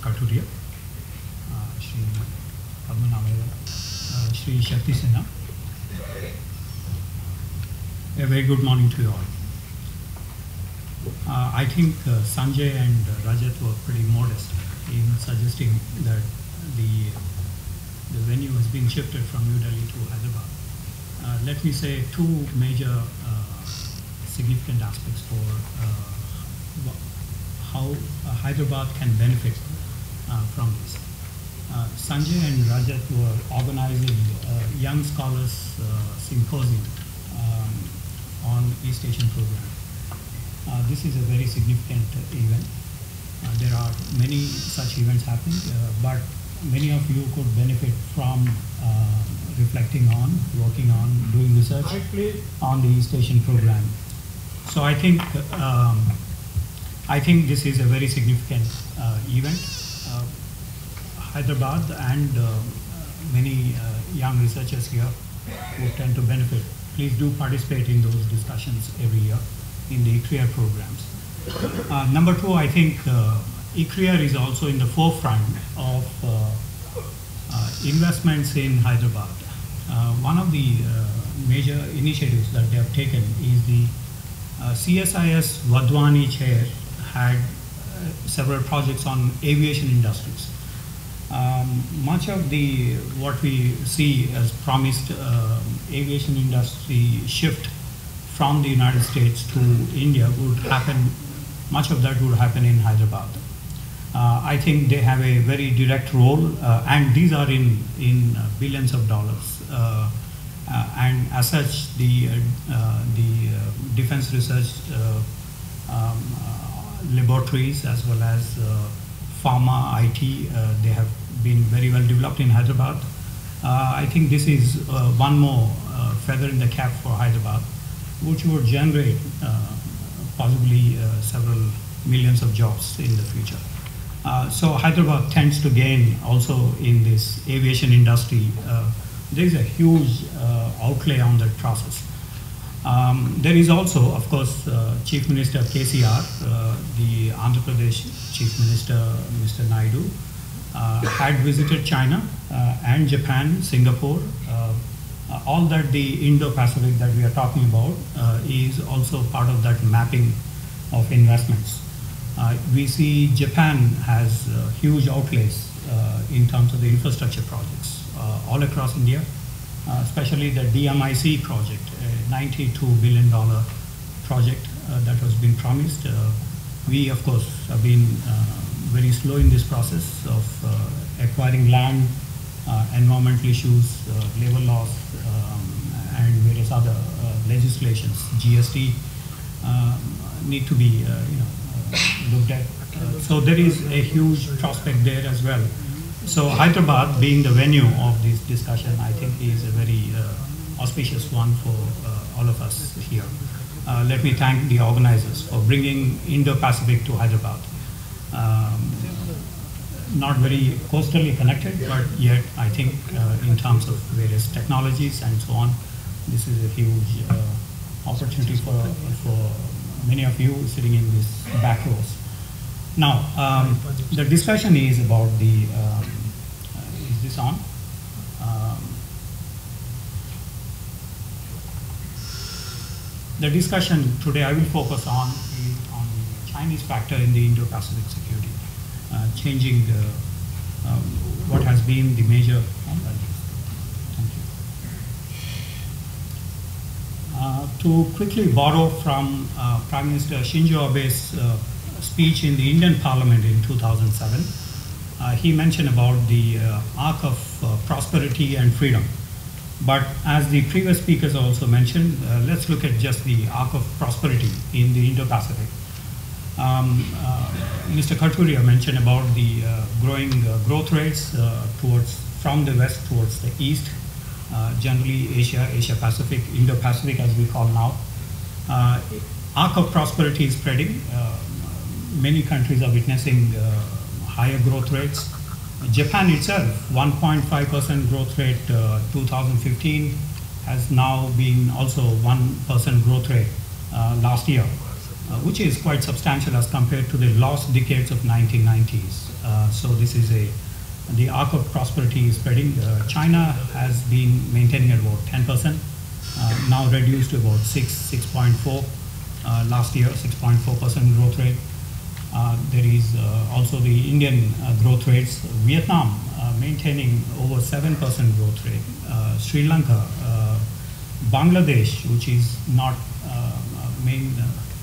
Katuria, Sri Padmanabha, Sri Shakti Sinha. A very good morning to you all. I think Sanjay and Rajat were pretty modest in suggesting that the venue has been shifted from New Delhi to Hyderabad. Let me say two major significant aspects for how Hyderabad can benefit from this. Sanjay and Rajat were organizing Young Scholars Symposium on East Asian program. This is a very significant event. There are many such events happening, but many of you could benefit from reflecting on, working on, doing research on the East Asian program. So I think this is a very significant event. Hyderabad and many young researchers here would tend to benefit. Please do participate in those discussions every year in the ICRIER programs. Number two, I think ICRIER is also in the forefront of investments in Hyderabad. One of the major initiatives that they have taken is the CSIS Vadwani chair had several projects on aviation industries. Much of what we see as promised aviation industry shift from the United States to India would happen, much of that would happen in Hyderabad. I think they have a very direct role, and these are in billions of dollars. And as such, the defense research laboratories as well as pharma, IT, they have been very well developed in Hyderabad. I think this is one more feather in the cap for Hyderabad, which would generate possibly several millions of jobs in the future. So Hyderabad tends to gain also in this aviation industry. There is a huge outlay on that process. There is also, of course, Chief Minister KCR, the Andhra Pradesh Chief Minister, Mr. Naidu, had visited China and Japan, Singapore. All that the Indo-Pacific that we are talking about is also part of that mapping of investments. We see Japan has huge outlays in terms of the infrastructure projects all across India, especially the DMIC project, a $92 billion project that has been promised. We, of course, have been very slow in this process of acquiring land, environmental issues, labor laws, and various other legislations. GST need to be looked at. So there is a huge prospect there as well. So Hyderabad being the venue of this discussion, I think is a very auspicious one for all of us here. Let me thank the organizers for bringing Indo-Pacific to Hyderabad. Not very coastally connected, but yet I think in terms of various technologies and so on, this is a huge opportunity for many of you sitting in these back rows. Now, the discussion is about the, is this on? The discussion today I will focus on is on the Chinese factor in the Indo-Pacific security, changing what has been the major. To quickly borrow from Prime Minister Shinzo Abe's speech in the Indian Parliament in 2007, he mentioned about the arc of prosperity and freedom. But as the previous speakers also mentioned, let's look at just the arc of prosperity in the Indo-Pacific. Mr. Katuria mentioned about the growing growth rates from the west towards the east, generally Asia, Asia-Pacific, Indo-Pacific as we call now. Arc of prosperity is spreading. Many countries are witnessing higher growth rates. Japan itself, 1.5% growth rate 2015, has now been also 1% growth rate last year, which is quite substantial as compared to the lost decades of 1990s. So this is the arc of prosperity is spreading. China has been maintaining at about 10%, now reduced to about 6.4 last year, 6.4% growth rate. There is also the Indian growth rates. Vietnam maintaining over 7% growth rate. Sri Lanka, Bangladesh, which is not main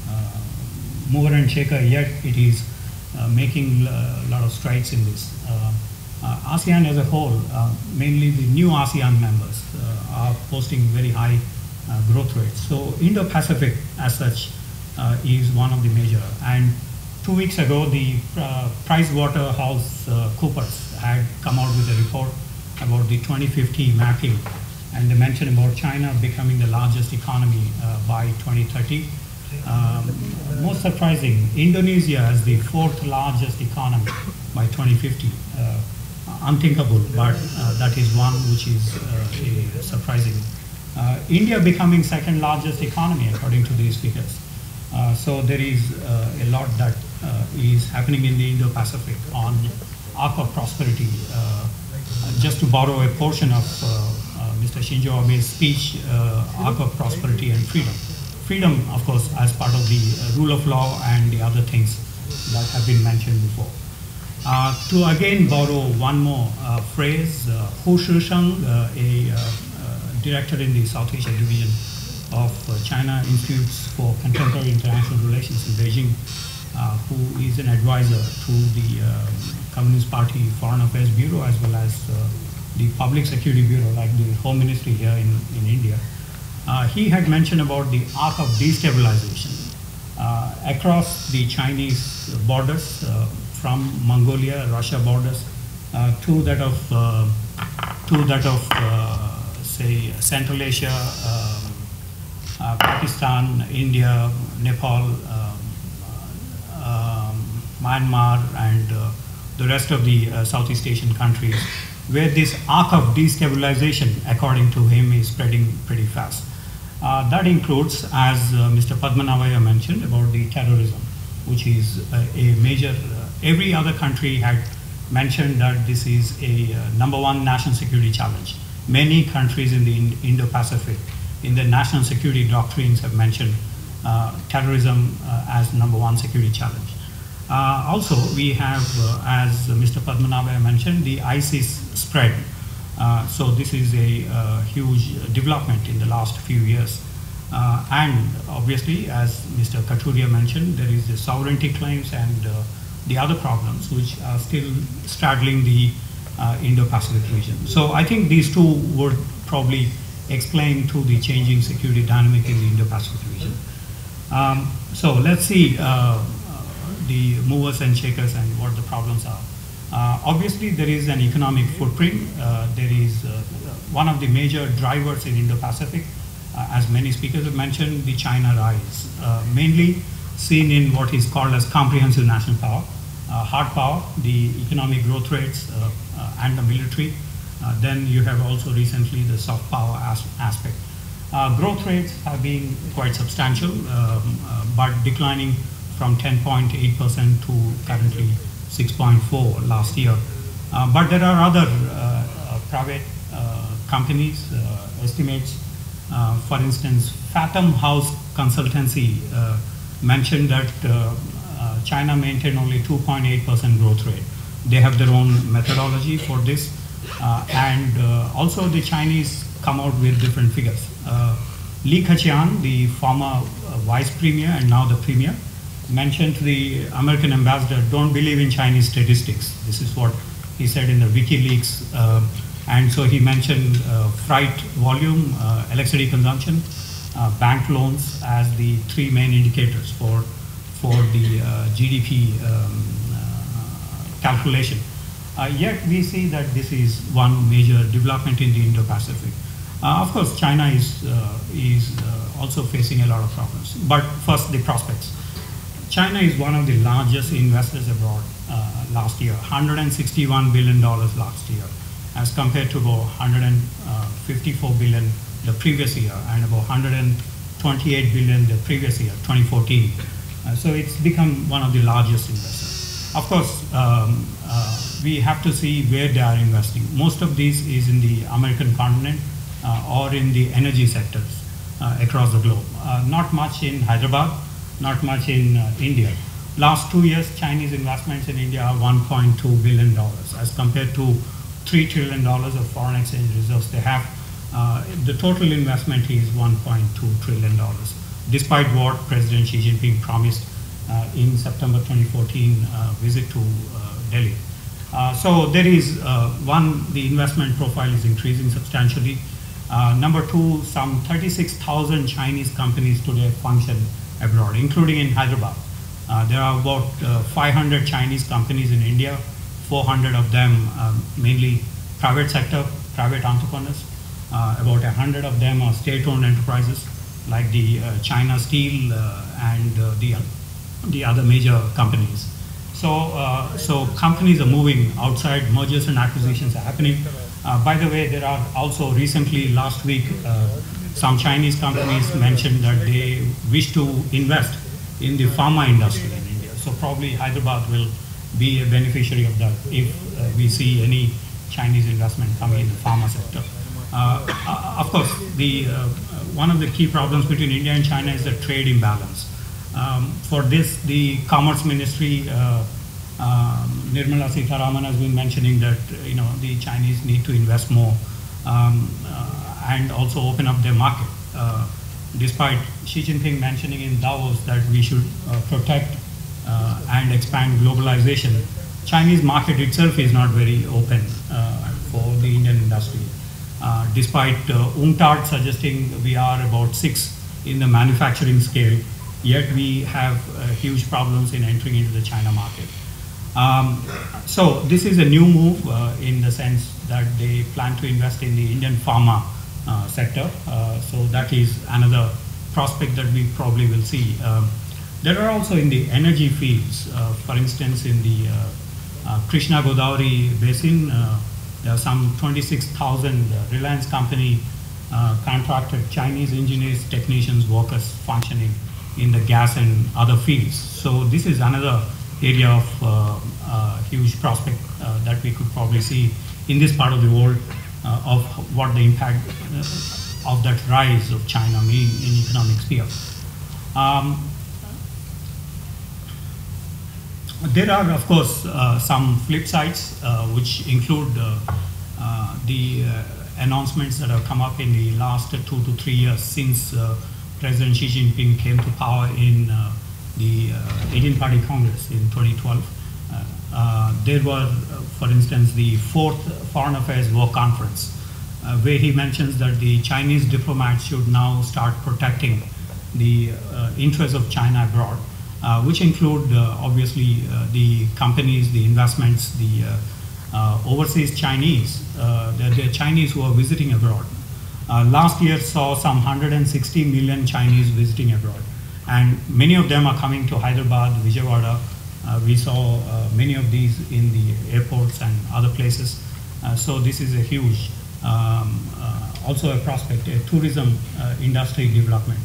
mover and shaker yet, it is making a lot of strides in this. ASEAN as a whole, mainly the new ASEAN members are posting very high growth rates. So Indo-Pacific as such is one of the major. And 2 weeks ago, the PricewaterhouseCoopers had come out with a report about the 2050 mapping, and they mentioned about China becoming the largest economy by 2030. Most surprising, Indonesia as the 4th largest economy by 2050. Unthinkable, but that is one which is surprising. India becoming 2nd largest economy according to these figures. So there is a lot that is happening in the Indo-Pacific on arc of prosperity. Just to borrow a portion of Mr. Shinzo Abe's speech, arc of prosperity and freedom. Freedom, of course, as part of the rule of law and the other things that have been mentioned before. To again borrow one more phrase, Hu Shisheng, a director in the South Asia division of China Institutes for Contemporary International Relations in Beijing, who is an advisor to the Communist Party Foreign Affairs Bureau as well as the Public Security Bureau, like the Home Ministry here in India. He had mentioned about the arc of destabilization across the Chinese borders, from Mongolia, Russia borders, to that of say Central Asia, Pakistan, India, Nepal, Myanmar, and the rest of the Southeast Asian countries, where this arc of destabilization, according to him, is spreading pretty fast. That includes, as Mr. Padmanabhaya mentioned, about the terrorism, which is a major, every other country had mentioned that this is a #1 national security challenge. Many countries in the Indo-Pacific, in the national security doctrines, have mentioned terrorism as #1 security challenge. Also, we have, as Mr. Padmanabhaya mentioned, the ISIS spread. So this is a huge development in the last few years. And obviously, as Mr. Katuria mentioned, there is the sovereignty claims and the other problems which are still straddling the Indo-Pacific region. So I think these two would probably explain to the changing security dynamic in the Indo-Pacific region. So let's see the movers and shakers and what the problems are. Obviously, there is an economic footprint. There is one of the major drivers in Indo-Pacific, as many speakers have mentioned, the China rise, mainly seen in what is called as comprehensive national power, hard power, the economic growth rates, and the military. Then you have also recently the soft power aspect. Growth rates have been quite substantial, but declining from 10.8% to currently 6.4 last year. But there are other private companies, estimates. For instance, Fathom House Consultancy mentioned that China maintained only 2.8% growth rate. They have their own methodology for this. And also the Chinese come out with different figures. Li Keqiang, the former vice premier and now the premier, mentioned to the American ambassador, don't believe in Chinese statistics. This is what he said in the WikiLeaks. And so he mentioned freight volume, electricity consumption, bank loans as the 3 main indicators for the GDP calculation. Yet we see that this is one major development in the Indo-Pacific. Of course, China is also facing a lot of problems. But first, the prospects. China is one of the largest investors abroad last year, $161 billion last year, as compared to about $154 billion the previous year and about $128 billion the previous year, 2014. So it's become one of the largest investors. Of course, we have to see where they are investing. Most of these is in the American continent or in the energy sectors across the globe. Not much in Hyderabad, not much in India. Last 2 years, Chinese investments in India are $1.2 billion as compared to $3 trillion of foreign exchange reserves they have. The total investment is $1.2 trillion, despite what President Xi Jinping promised in September 2014 visit to Delhi. So there is, one, the investment profile is increasing substantially. Number two, some 36,000 Chinese companies today function abroad, including in Hyderabad. There are about 500 Chinese companies in India, 400 of them mainly private sector, private entrepreneurs. About 100 of them are state-owned enterprises like the China Steel and the other major companies. So companies are moving outside, mergers and acquisitions are happening. By the way, there are also recently, last week, some Chinese companies mentioned that they wish to invest in the pharma industry in India. So probably Hyderabad will be a beneficiary of that if we see any Chinese investment coming in the pharma sector. Of course, one of the key problems between India and China is the trade imbalance. For this, the Commerce Ministry, Nirmala Sitharaman has been mentioning that the Chinese need to invest more and also open up their market. Despite Xi Jinping mentioning in Davos that we should protect and expand globalization, Chinese market itself is not very open for the Indian industry. Despite UNCTAD suggesting we are about 6 in the manufacturing scale, yet we have huge problems in entering into the China market. So this is a new move in the sense that they plan to invest in the Indian pharma sector. So that is another prospect that we probably will see. There are also in the energy fields, for instance, in the Krishna Godavari basin, there are some 26,000 Reliance company contracted Chinese engineers, technicians, workers functioning in the gas and other fields. So this is another area of huge prospect that we could probably see in this part of the world of what the impact of that rise of China mean in economic sphere. There are, of course, some flip sides which include the announcements that have come up in the last 2 to 3 years since President Xi Jinping came to power in the 18-party Congress in 2012. There were, for instance, the 4th Foreign Affairs Work Conference, where he mentions that the Chinese diplomats should now start protecting the interests of China abroad, which include obviously the companies, the investments, the overseas Chinese, the Chinese who are visiting abroad. Last year saw some 160 million Chinese visiting abroad, and many of them are coming to Hyderabad, Vijayawada. We saw many of these in the airports and other places. So this is a huge, also a prospect, a tourism industry development.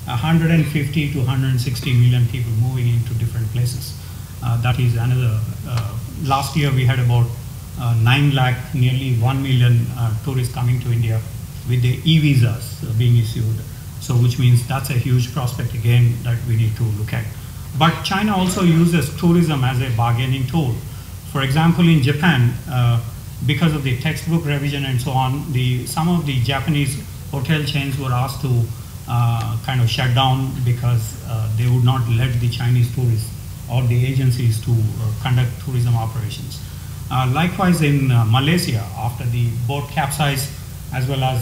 150 to 160 million people moving into different places. That is another, last year we had about 9 lakh, nearly 1 million tourists coming to India with the e-visas being issued. So which means that's a huge prospect again that we need to look at. But China also uses tourism as a bargaining tool. For example, in Japan, because of the textbook revision and so on, some of the Japanese hotel chains were asked to kind of shut down because they would not let the Chinese tourists or the agencies to conduct tourism operations. Likewise in Malaysia, after the boat capsized as well as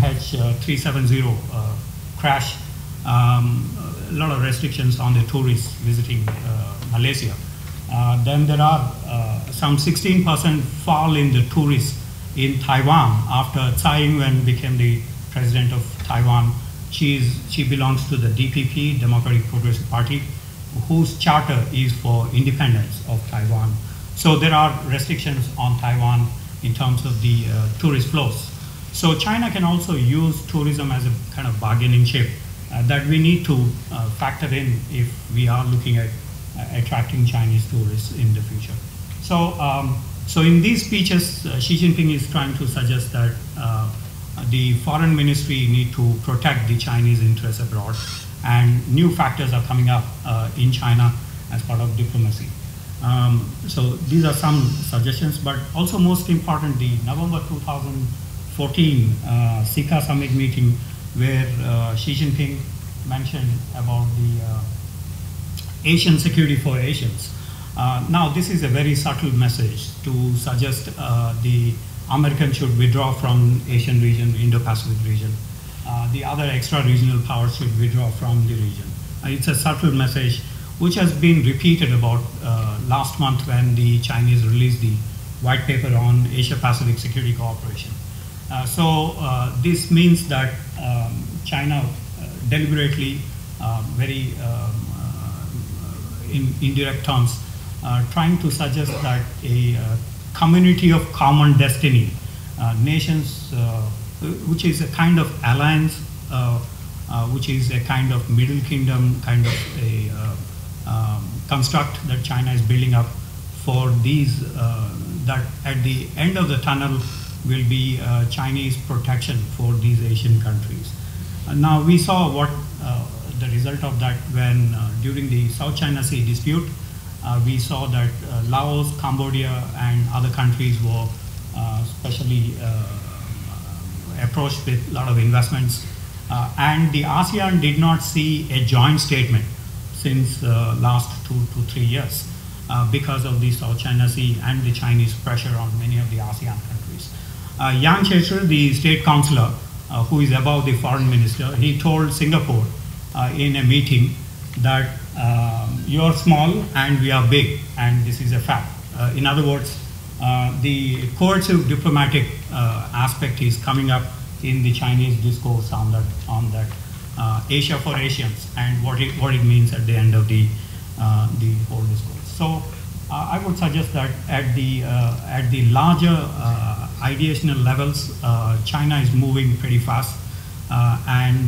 MH370 crash, a lot of restrictions on the tourists visiting Malaysia. Then there are some 16% fall in the tourists in Taiwan after Tsai Ing-wen became the president of Taiwan. She belongs to the DPP, Democratic Progressive Party, whose charter is for independence of Taiwan. So there are restrictions on Taiwan in terms of the tourist flows. So China can also use tourism as a kind of bargaining chip that we need to factor in if we are looking at attracting Chinese tourists in the future. So, so in these speeches, Xi Jinping is trying to suggest that the foreign ministry need to protect the Chinese interests abroad, and new factors are coming up in China as part of diplomacy. So these are some suggestions, but also most important, the November 2014 SICA summit meeting, where Xi Jinping mentioned about the Asian security for Asians. Now this is a very subtle message to suggest the Americans should withdraw from Asian region, Indo-Pacific region. The other extra-regional powers should withdraw from the region. It's a subtle message which has been repeated about last month when the Chinese released the white paper on Asia-Pacific security cooperation. So this means that China deliberately, very in indirect terms, trying to suggest that a community of common destiny, nations, which is a kind of alliance, which is a kind of Middle Kingdom kind of a construct that China is building up for these, that at the end of the tunnel will be Chinese protection for these Asian countries. Now we saw what the result of that when during the South China Sea dispute, we saw that Laos, Cambodia and other countries were especially approached with a lot of investments, and the ASEAN did not see a joint statement since last 2 to 3 years because of the South China Sea and the Chinese pressure on many of the ASEAN countries. Yang Checher, the state councillor, who is above the foreign minister, he told Singapore in a meeting that you are small and we are big, and this is a fact. In other words, the coercive diplomatic aspect is coming up in the Chinese discourse on that Asia for Asians and what it means at the end of the whole discourse. So I would suggest that at the larger ideational levels, China is moving pretty fast, and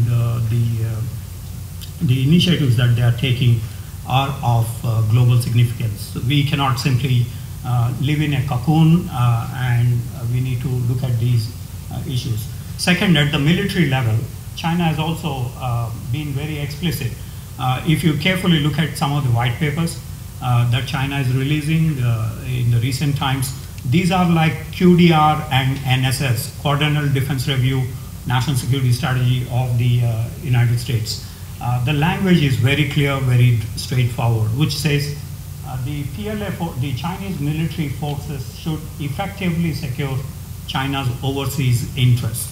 the initiatives that they are taking are of global significance. We cannot simply live in a cocoon, and we need to look at these issues. Second, at the military level, China has also been very explicit. If you carefully look at some of the white papers that China is releasing in the recent times, these are like QDR and NSS, Quadrennial Defense Review, National Security Strategy of the United States. The language is very clear, very straightforward, which says the the Chinese military forces should effectively secure China's overseas interests.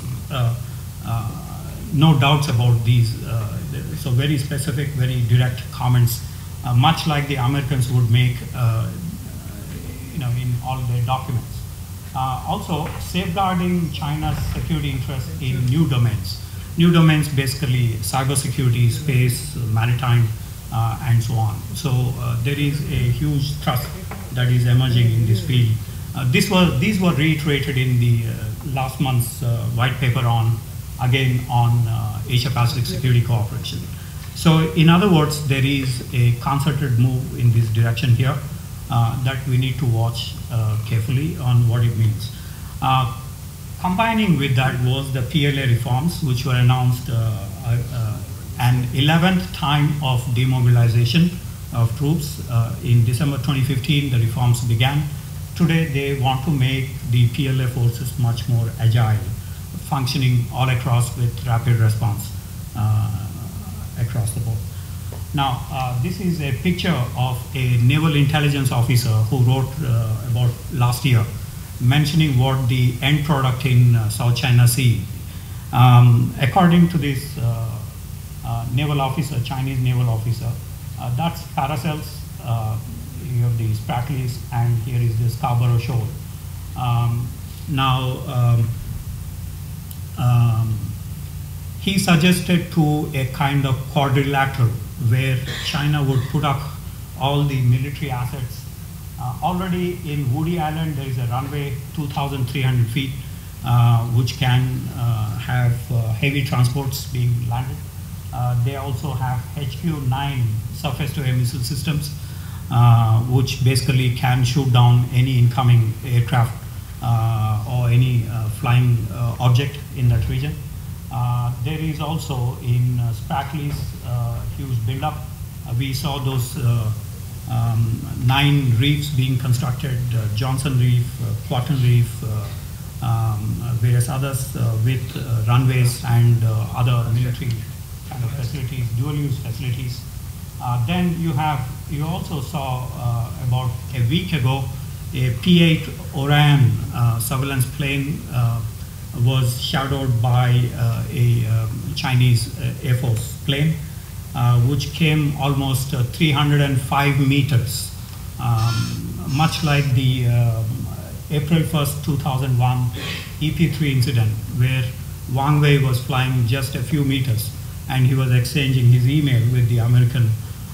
No doubts about these. So very specific, very direct comments, much like the Americans would make, in all their documents. Also, safeguarding China's security interests in new domains. New domains, basically cybersecurity, space, maritime, and so on. So there is a huge trust that is emerging in this field. These were reiterated in the last month's white paper on Asia-Pacific security cooperation. So in other words, there is a concerted move in this direction here that we need to watch carefully on what it means. Combining with that was the PLA reforms, which were announced an 11th time of demobilization of troops. In December 2015, the reforms began. Today, they want to make the PLA forces much more agile, functioning all across with rapid response across the board. Now, this is a picture of a naval intelligence officer who wrote about last year, mentioning what the end product in South China Sea. According to this naval officer, Chinese naval officer, that's Paracels, you have the Spratlys, and here is the Scarborough Shoal. He suggested to a kind of quadrilateral where China would put up all the military assets. Already in Woody Island, there is a runway 2,300 feet, which can have heavy transports being landed. They also have HQ-9 surface-to-air missile systems. which basically can shoot down any incoming aircraft or any flying object in that region. There is also in Spratly's huge buildup. We saw those 9 reefs being constructed, Johnson Reef, Quaton Reef, various others with runways and other military kind of facilities, dual-use facilities. Then you also saw about a week ago a P-8 Orion surveillance plane was shadowed by a Chinese Air Force plane, which came almost 305 meters, much like the April 1st, 2001 EP3 incident, where Wang Wei was flying just a few meters and he was exchanging his email with the American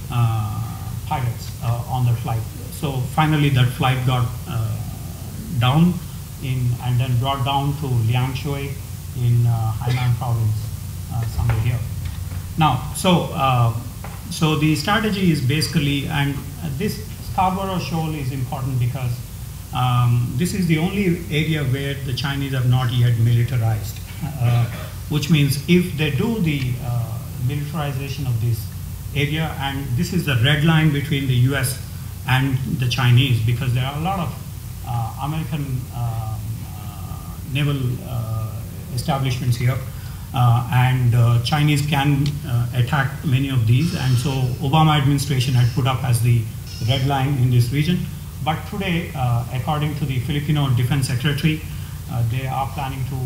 pilots on the flight. So finally that flight got down and then brought down to Liangshui in Hainan province, somewhere here. Now, so the strategy is basically, and this Scarborough Shoal is important because this is the only area where the Chinese have not yet militarized, which means if they do the militarization of this area, and this is the red line between the US and the Chinese, because there are a lot of American naval establishments here, and Chinese can attack many of these, and so Obama administration had put up as the red line in this region. But today, according to the Filipino Defense Secretary, they are planning to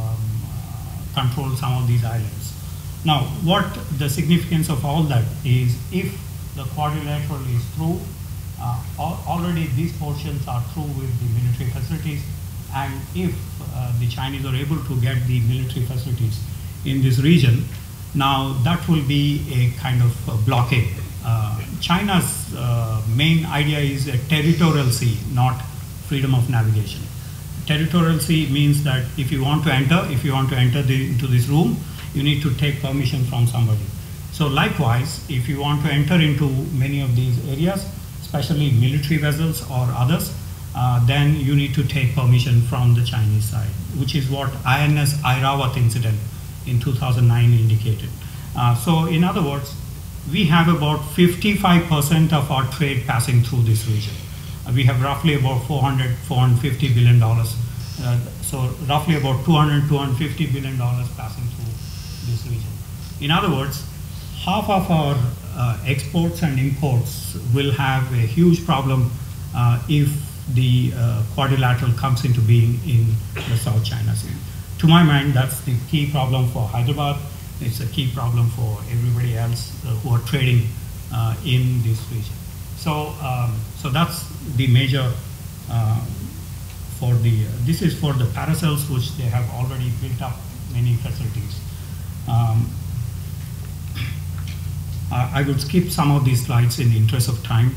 control some of these islands. Now, what the significance of all that is, if the quadrilateral is through, already these portions are through with the military facilities, and if the Chinese are able to get the military facilities in this region, now that will be a kind of blockade. China's main idea is a territorial sea, not freedom of navigation. Territorial sea means that if you want to enter into this room, you need to take permission from somebody. So likewise, if you want to enter into many of these areas, especially military vessels or others, then you need to take permission from the Chinese side, which is what INS Airawat incident in 2009 indicated. So in other words, we have about 55% of our trade passing through this region. We have roughly about $450 billion. So roughly about $250 billion passing through this region. In other words, half of our exports and imports will have a huge problem if the quadrilateral comes into being in the South China Sea. To my mind, that's the key problem for Hyderabad. It's a key problem for everybody else who are trading in this region. So, so that's the major for the. This is for the paracels, which they have already built up many facilities. I would skip some of these slides in the interest of time.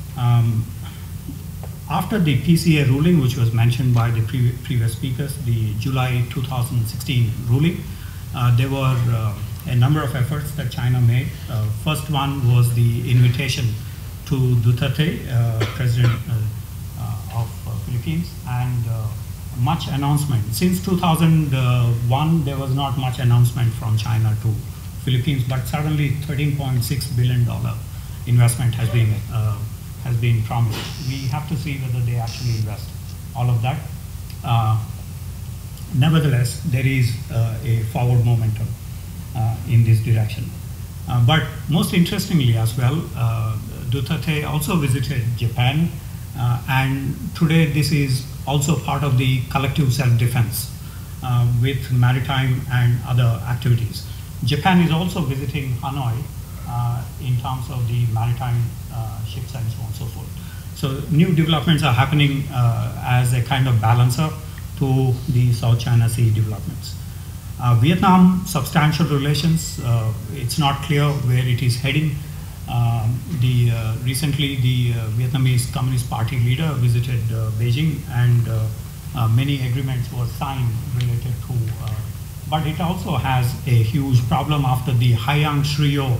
After the PCA ruling, which was mentioned by the previous speakers, the July 2016 ruling, there were a number of efforts that China made. First one was the invitation to Duterte, President of Philippines, and much announcement. Since 2001, there was not much announcement from China to Philippines, but suddenly $13.6 billion investment has been promised. We have to see whether they actually invest all of that. Nevertheless, there is a forward momentum in this direction. But most interestingly as well, Duterte also visited Japan, and today this is also part of the collective self-defense with maritime and other activities. Japan is also visiting Hanoi in terms of the maritime ships and so on and so forth. So new developments are happening as a kind of balancer to the South China Sea developments. Vietnam, substantial relations. It's not clear where it is heading. Recently, the Vietnamese Communist Party leader visited Beijing, and many agreements were signed related to. But it also has a huge problem after the Haiyang Shrio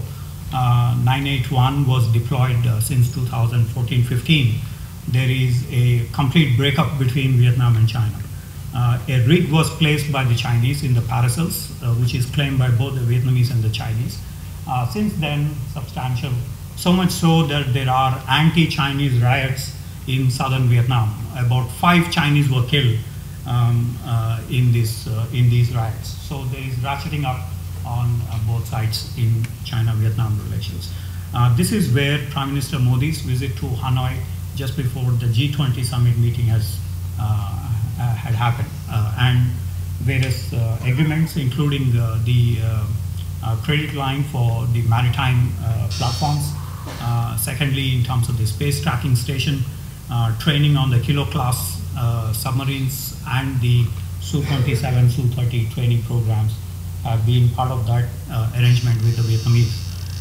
981 was deployed since 2014-15. There is a complete breakup between Vietnam and China. A rig was placed by the Chinese in the Paracels, which is claimed by both the Vietnamese and the Chinese. Since then, substantial, so much so that there are anti-Chinese riots in southern Vietnam. About 5 Chinese were killed in these riots. So there is ratcheting up on both sides in China-Vietnam relations. This is where Prime Minister Modi's visit to Hanoi just before the G20 summit meeting had happened, and various agreements, including the credit line for the maritime platforms. Secondly, in terms of the space tracking station, training on the Kilo-class submarines and the Su-27, Su-30 training programs have been part of that arrangement with the Vietnamese.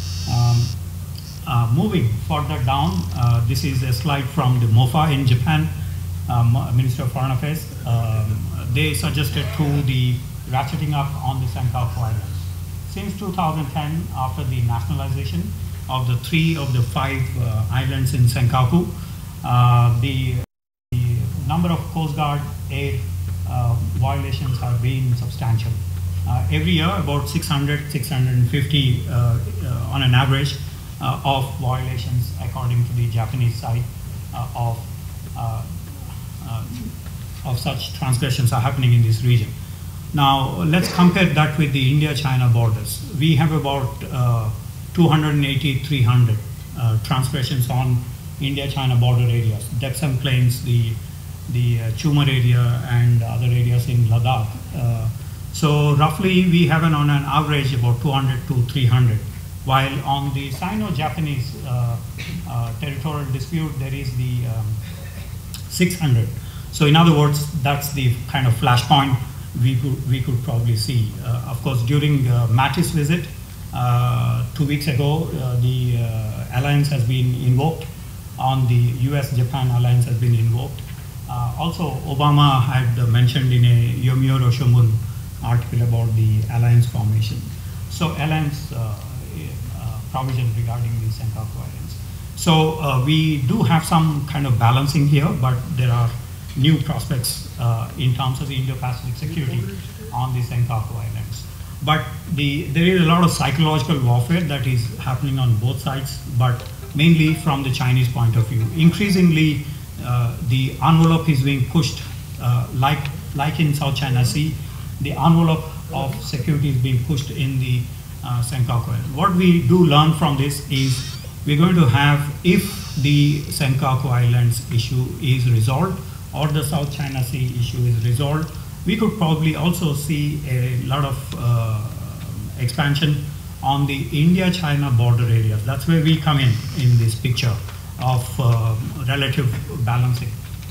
Moving further down, this is a slide from the MOFA in Japan, Minister of Foreign Affairs. They suggested to the ratcheting up on the Senkaku Islands. Since 2010, after the nationalization of the 3 of the 5 islands in Senkaku, the number of Coast Guard air violations have been substantial. Every year, about 600, 650 on an average of violations, according to the Japanese side, of such transgressions are happening in this region. Now, let's compare that with the India-China borders. We have about 280, 300 transgressions on India-China border areas. Depsam Plains, the Chumar area, and other areas in Ladakh. So roughly, we have on an average about 200 to 300. While on the Sino-Japanese territorial dispute, there is the 600. So in other words, that's the kind of flashpoint we could probably see. Of course, during Mattis' visit 2 weeks ago, the alliance has been invoked. On the US-Japan alliance has been invoked. Also, Obama had mentioned in a Yomiuri Shimbun article about the alliance formation. So alliance provision regarding the Senkaku Islands. So we do have some kind of balancing here, but there are new prospects in terms of the Indo-Pacific security on the Senkaku Islands. But there is a lot of psychological warfare that is happening on both sides, but mainly from the Chinese point of view. Increasingly, the envelope is being pushed, like in South China Sea, the envelope of security is being pushed in the Senkaku Islands. What we do learn from this is we're going to have, if the Senkaku Islands issue is resolved or the South China Sea issue is resolved, we could probably also see a lot of expansion on the India-China border areas. That's where we come in this picture of relative balancing.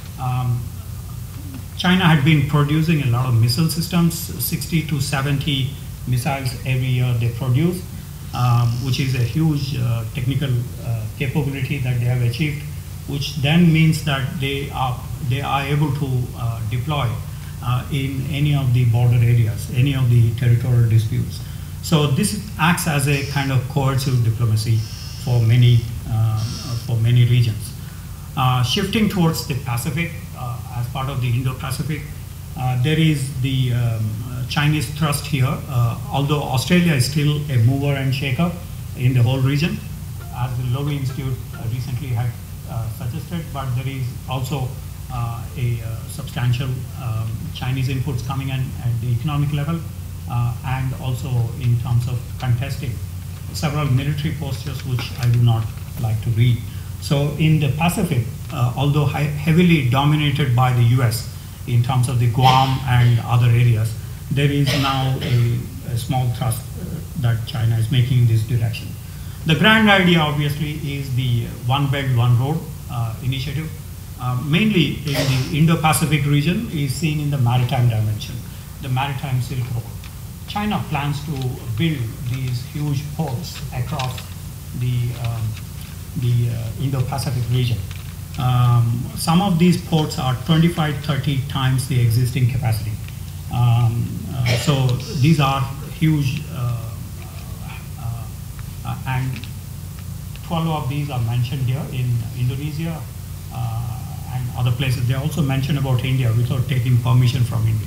China had been producing a lot of missile systems, 60 to 70 missiles every year they produce, which is a huge technical capability that they have achieved, which then means that they are able to deploy in any of the border areas, any of the territorial disputes. So this acts as a kind of coercive diplomacy for many regions. Shifting towards the Pacific, as part of the Indo-Pacific, there is the Chinese thrust here, although Australia is still a mover and shaker in the whole region, as the Lowy Institute recently had suggested, but there is also a substantial Chinese inputs coming in at the economic level, and also in terms of contesting several military postures, which I would not like to read. So in the Pacific, although heavily dominated by the US in terms of the Guam and other areas, there is now a small thrust that China is making in this direction. The grand idea, obviously, is the One Belt, One Road initiative. Mainly in the Indo-Pacific region is seen in the maritime dimension, the maritime Silk Road. China plans to build these huge ports across the Indo-Pacific region. Some of these ports are 25, 30 times the existing capacity. So these are huge and 12 of these are mentioned here in Indonesia and other places. They also mention about India without taking permission from India.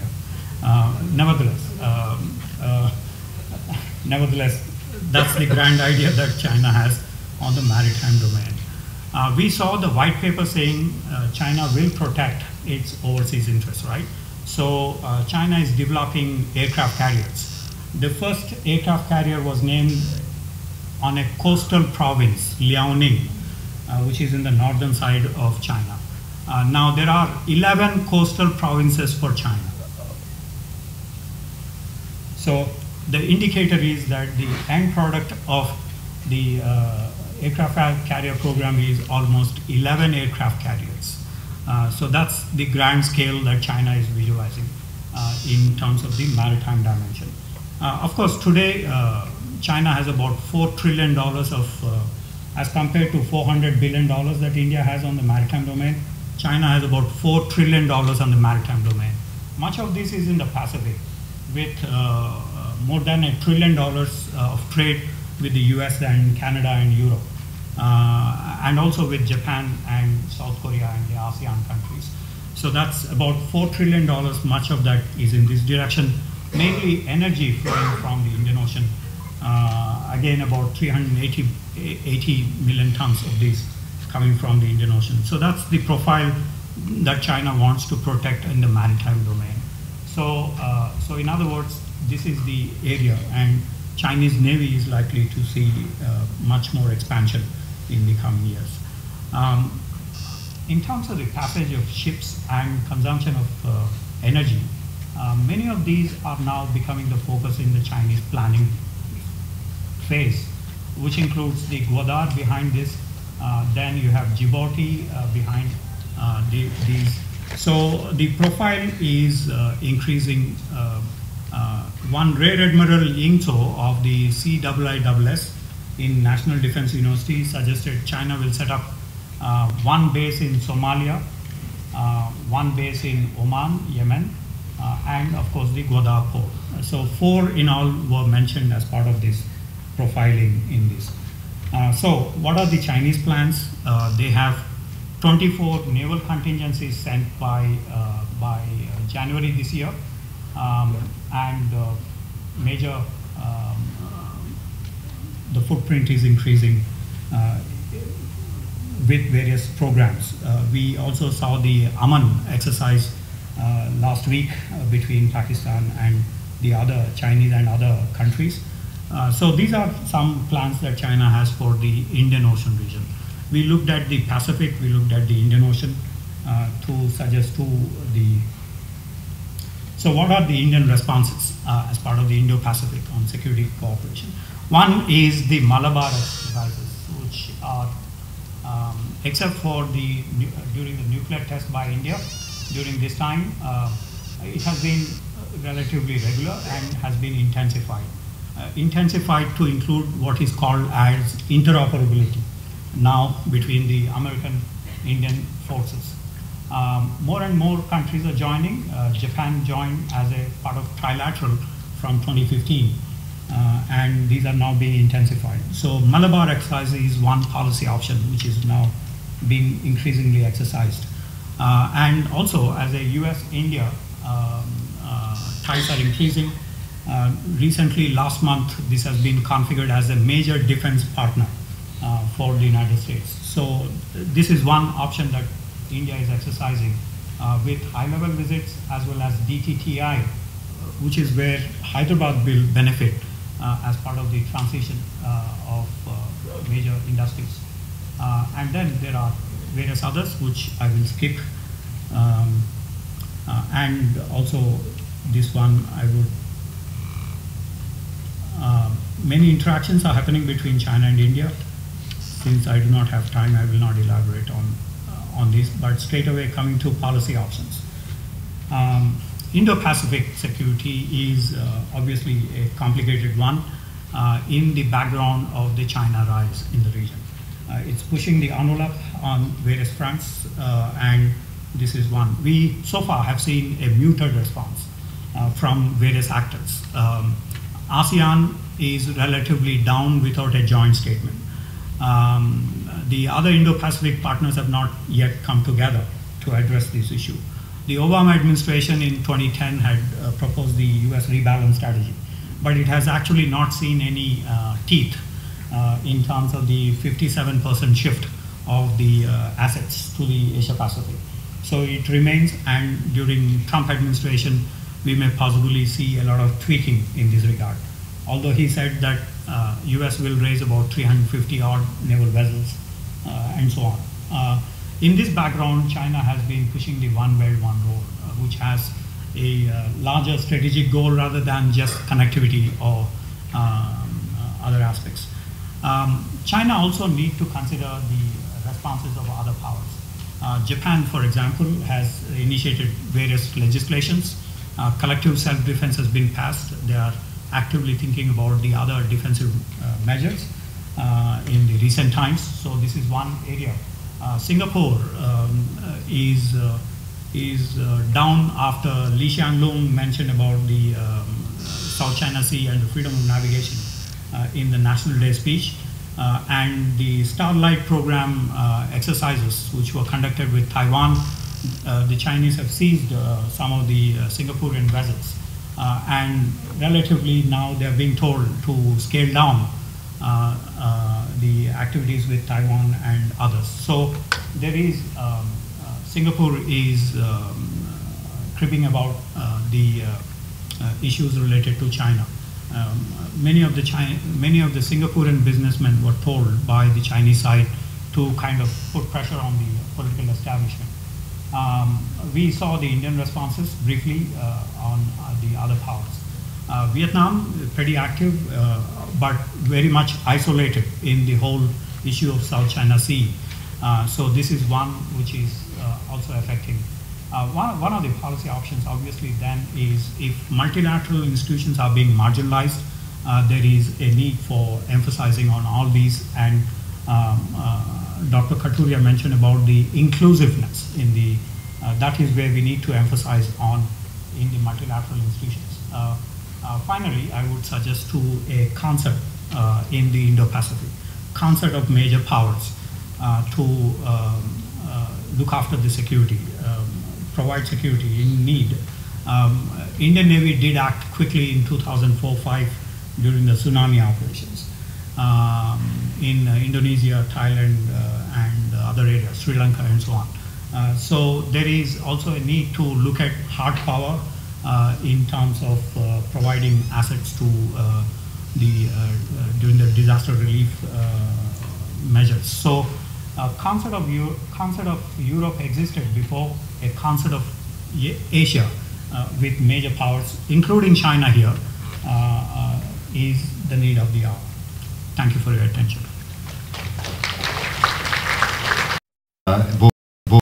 Nevertheless, that's the grand idea that China has on the maritime domain. We saw the white paper saying China will protect its overseas interests, right? So China is developing aircraft carriers. The first aircraft carrier was named on a coastal province, Liaoning, which is in the northern side of China. Now there are 11 coastal provinces for China. So the indicator is that the end product of the aircraft carrier program is almost 11 aircraft carriers. So that's the grand scale that China is visualizing in terms of the maritime dimension. Of course, today China has about $4 trillion of, as compared to $400 billion that India has on the maritime domain, China has about $4 trillion on the maritime domain. Much of this is in the Pacific, with more than $1 trillion of trade with the US and Canada and Europe, and also with Japan and South Korea and the ASEAN countries. So that's about $4 trillion, much of that is in this direction, mainly energy flowing from the Indian Ocean. Again, about 380 million tons of these coming from the Indian Ocean. So that's the profile that China wants to protect in the maritime domain. So, so in other words, this is the area, and Chinese Navy is likely to see much more expansion in the coming years. In terms of the passage of ships and consumption of energy, many of these are now becoming the focus in the Chinese planning phase, which includes the Gwadar behind this. Then you have Djibouti behind these. So the profile is increasing. One Rear Admiral Yingzhou of the CIISS in National Defense University suggested China will set up one base in Somalia, one base in Oman, Yemen, and of course the Gwadar port. So 4 in all were mentioned as part of this profiling in this. So what are the Chinese plans? They have 24 naval contingencies sent by January this year, and major the footprint is increasing with various programs. We also saw the Aman exercise last week between Pakistan and the other Chinese and other countries. So these are some plans that China has for the Indian Ocean region. We looked at the Pacific, we looked at the Indian Ocean to suggest to the. So what are the Indian responses as part of the Indo-Pacific on security cooperation? One is the Malabar exercises, which are, except for the during the nuclear test by India during this time, it has been relatively regular and has been intensified. Intensified to include what is called as interoperability now between the American Indian forces. More and more countries are joining. Japan joined as a part of trilateral from 2015, and these are now being intensified. So Malabar exercise is one policy option which is now being increasingly exercised. And also as a US-India ties are increasing. Recently, last month, this has been configured as a major defense partner for the United States. So this is one option that India is exercising with high-level visits as well as DTTI, which is where Hyderabad will benefit as part of the transition of major industries. And then there are various others which I will skip. And also this one I would. Many interactions are happening between China and India. Since I do not have time, I will not elaborate on this, but straight away coming to policy options. Indo-Pacific security is obviously a complicated one in the background of the China rise in the region. It's pushing the envelope on various fronts, and this is one. We so far have seen a muted response from various actors. ASEAN is relatively down without a joint statement. The other Indo-Pacific partners have not yet come together to address this issue. The Obama administration in 2010 had proposed the US rebalance strategy, but it has actually not seen any teeth in terms of the 57% shift of the assets to the Asia Pacific. So it remains, and during Trump administration, we may possibly see a lot of tweaking in this regard. Although he said that US will raise about 350 odd naval vessels and so on. In this background, China has been pushing the One Belt, One Road, which has a larger strategic goal rather than just connectivity or other aspects. China also needs to consider the responses of other powers. Japan, for example, has initiated various legislations. Collective self-defense has been passed. They are actively thinking about the other defensive measures in the recent times. So this is one area. Singapore is down after Li Xianglong mentioned about the South China Sea and the freedom of navigation in the National Day speech. And the Starlight program exercises, which were conducted with Taiwan, the Chinese have seized some of the Singaporean vessels. And relatively now they are being told to scale down the activities with Taiwan and others. So there is, Singapore is cribbing about the issues related to China. Many of the Singaporean businessmen were told by the Chinese side to kind of put pressure on the political establishment. We saw the Indian responses briefly on the other powers. Vietnam, pretty active, but very much isolated in the whole issue of South China Sea. So this is one which is also affecting. One of the policy options obviously then is if multilateral institutions are being marginalized, there is a need for emphasizing on all these, and Dr. Katuria mentioned about the inclusiveness in the, that is where we need to emphasize on in the multilateral institutions. Finally, I would suggest to a concept in the Indo-Pacific, concept of major powers to look after the security, provide security in need. Indian Navy did act quickly in 2004-05 during the tsunami operations in Indonesia, Thailand, and other areas, Sri Lanka, and so on. So there is also a need to look at hard power in terms of providing assets to during the disaster relief measures. So concept of Europe existed before a concept of Asia with major powers, including China here, is the need of the hour. Thank you for your attention.